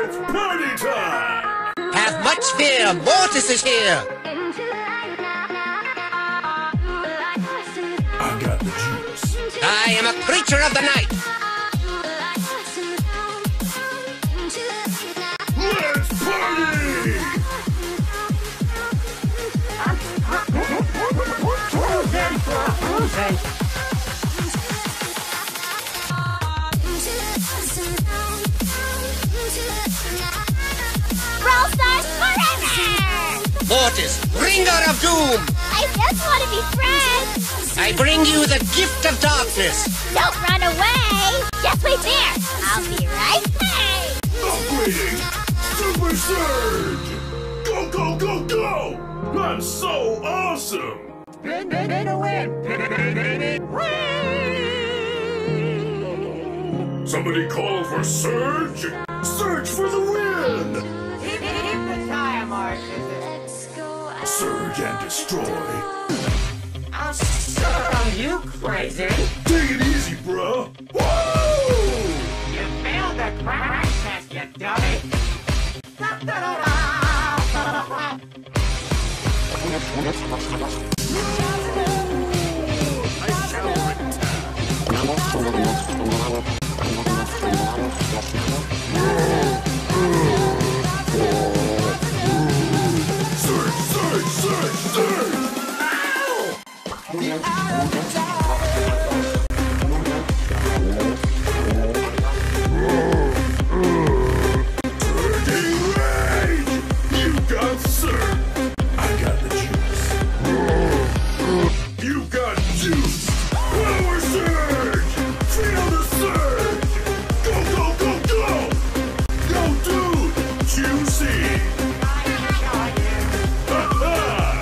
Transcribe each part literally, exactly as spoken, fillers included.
It's party time! Have much fear, Mortis is here! I got the juice. I am a creature of the night! Let's party! Brawl Stars forever! Mortis, bringer of doom! I just want to be friends! I bring you the gift of darkness! Don't run away! Just wait there! I'll be right back! Upgrading! Super Surge! Go, go, go, go! I'm so awesome! Somebody call for Surge! Surge for the win! Surge and destroy. Are you crazy? Take it easy, bro. Woo! You failed the crash test, you dummy! Surge, surge, surge, surge! Surging rage! You got surge! I got the juice. You got juice! Power surge! Feel the surge! Go, go, go, go! Go, dude! Juicy! Ha-ha!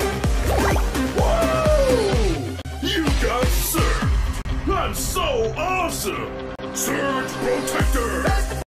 Woo! You got surge! I'm so awesome! Surge Protector!